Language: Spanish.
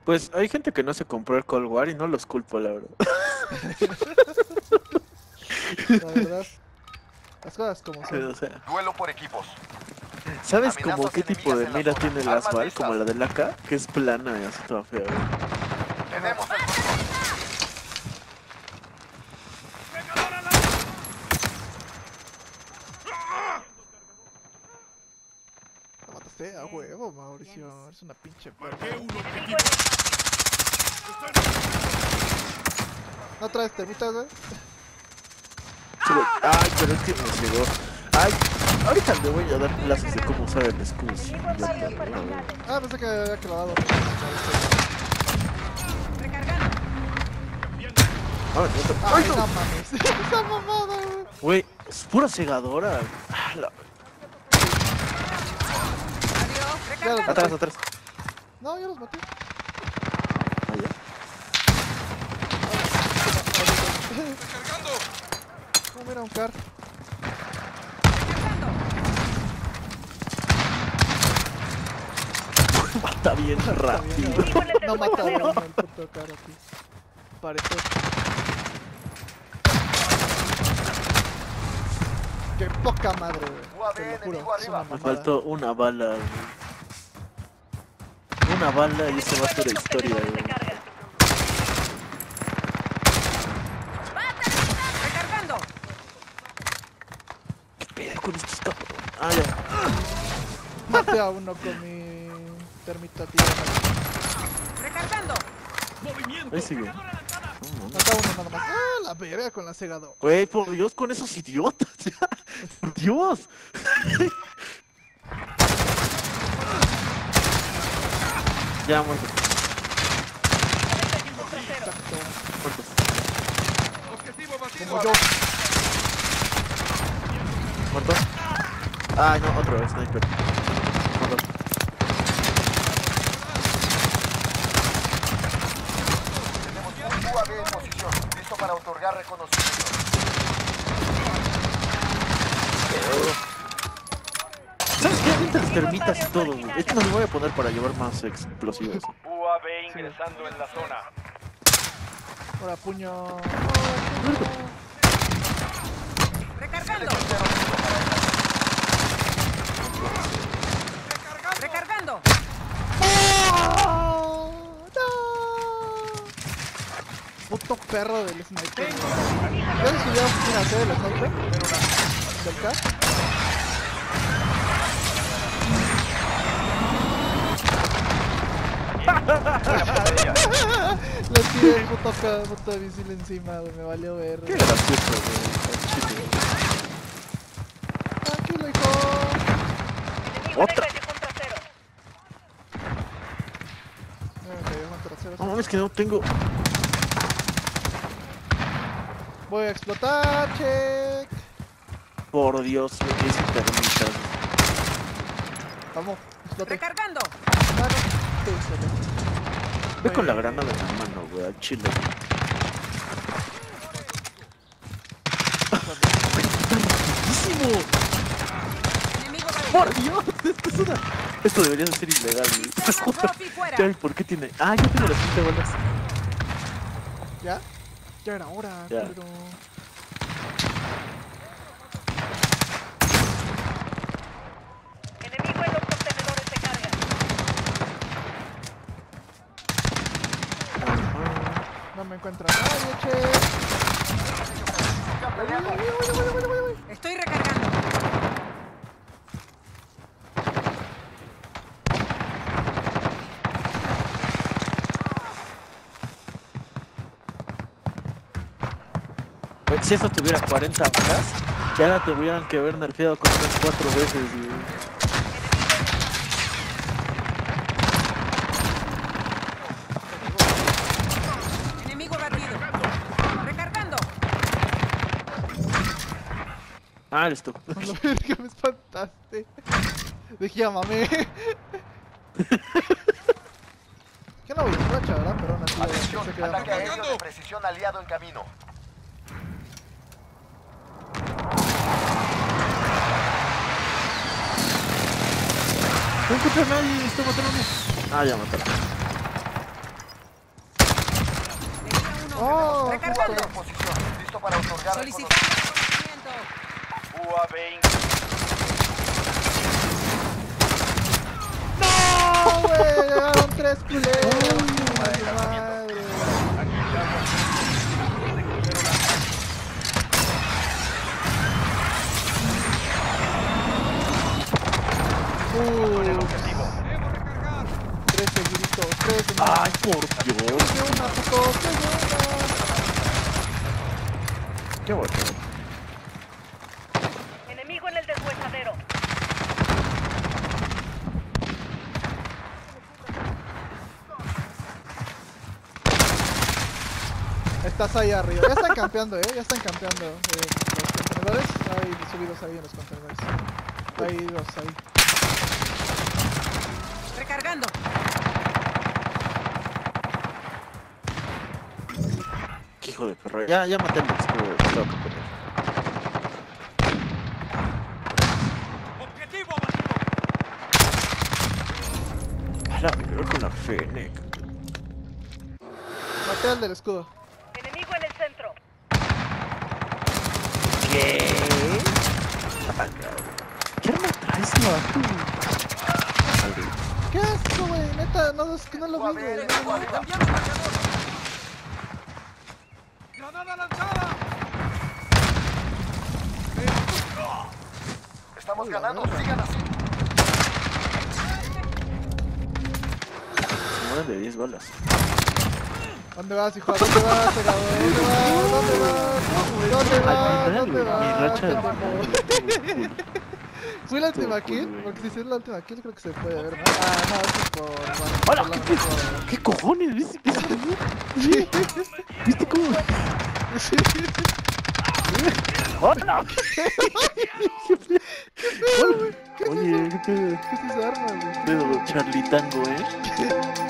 Pues hay gente que no se compró el Cold War y no los culpo, la verdad. La verdad, las cosas como son. O sea, Duelo por equipos. ¿sabes como Amenazas qué tipo de enemigas en la mira zona. tiene el Armas Asval? listas. Como la del AK, que es plana y así toda fea, güey. Tenemos el control. La mataste a huevo, Mauricio. Eres una pinche perra. ¿No traes termitas, güey? Sí, güey. Ay, pero es que nos llegó. Ay, ahorita le voy a dar clases de cómo usar el escudo. Ah, pensé que había clavado. Ay, no mames. Esa mamada, güey. Güey, es pura segadora. Ah, Ya los Atrás, maté. atrás. No, ya los maté. Allá. Oh, mira, un car. Mata bien rápido. No mata a uno el puto car aquí. Parece. Qué poca madre, güey. Te lo juro, es una Me mamada. faltó una bala, güey. Una bala y eso va a ser historia, güey. ¡Recargando! ¿Qué pedo con estos cabrones? Ah, ya. Maté a uno con mi termita tierra. ¡Recargando! Ahí sigue. Maté a uno nada más. Ah, la verga con la cegadora. Güey, por Dios, con esos idiotas. Ya. Por Dios. Ya, muertos. Muertos. Como yo. ¿Muertos? Ay, no, otro sniper. Muertos. Tenemos un UAV en posición. Listo para otorgar reconocimiento. ¿Sabes qué? Avienta las termitas y todo, güey. Esto no lo voy a poner para llevar más explosivos. UAV ingresando en la zona. Ahora puño. ¡Recargando! ¡Recargando! ¡Oh! ¡No! Puto perro del sniper. ¿Ya se subió a hacer el sniper? ¿Del car? Le tiré el puto misil encima, güey. Me valió ver. Qué gracioso, güey. Tranquilo, hijo. Otra. Me cayó contra cero. No mames, que no tengo. Voy a explotar, check. Por Dios, güey, ese termitas. Vamos, exploté. ¡Recargando! Ah, no. Sí, exploté. Ve con la granada en la mano, güey, al chile. ¡Buenísimo! ¡Enemigo caído! ¡Por Dios! Esto es una... Esto debería de ser ilegal, güey. Sistema Trophy fuera. Ya, ¿por qué tiene? Ah, ya tiene las 20 balas. ¿Ya? Ya era hora, Ya. culero. Enemigo en los contenedores de carga. No me encuentra nadie, che. Voy. Estoy recargando. Güey, si eso tuviera 40 balas, ya la tuvieran que haber nerfeado con unas 4 veces, güey. Enemigo batido. Recargando. Ah, eres tú. A la verga, me espantaste. Dije, ya mamé. ¿Qué no voy a racha, verdad? Pero aún así, Atención, se queda. ataque aéreo de precisión aliado en camino. No encuentro a nadie, estoy matando a uno. Ah, ya mataron. Oh, Recargando. UAV en posición. Listo para otorgar Solicitando reconocimiento. reconocimiento. UAV ¡no, güey! Llegaron 3 culeros. Madre. Tres seguiditos, 3 de una. Ay, por Dios. De una, puto, de una. Qué bueno. Enemigo en el deshuesadero. Estás ahí arriba. Ya están campeando, ya están campeando. Los contenedores. Hay subidos ahí en los contenedores. Hay dos ahí. Recargando. Qué hijo de perro. Ya maté el escudo. Tengo que poner. Objetivo A la mierda con la Fennec. Maté al del escudo. Enemigo en el centro. ¿Qué? ¿Qué arma traes, vato? ¿Qué asco, güey? Neta, no, es que no lo vi, güey. ¡Granada lanzada! Estamos ganando, sigan así. Se mueren de 10 balas. ¿Dónde vas, hijo? ¿Dónde vas, pegado? ¿Dónde vas? ¿Dónde vas? Mi racha de... ¿Fue la última kill? güey. Porque si es la última kill creo que se puede ver, ¿no? Ah, no, eso es por... Bueno, ¡Hola! por la ¿Qué, mejor. ¿Qué cojones? ¿Viste que se ¿Viste cómo? ¡Hola! Oye, ¿qué pedo? ¿Qué es esa arma, güey? Pedo Charlie Tango, ¿eh?